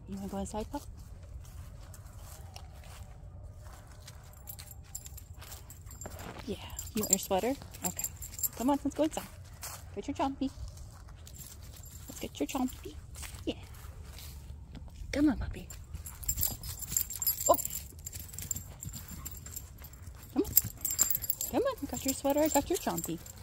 You want to go inside, pup? Yeah. You want your sweater? Okay. Come on, let's go inside. Get your chompy. Let's get your chompy. Yeah. Come on, puppy. Oh! Come on. Come on. Got your sweater. I got your chompy.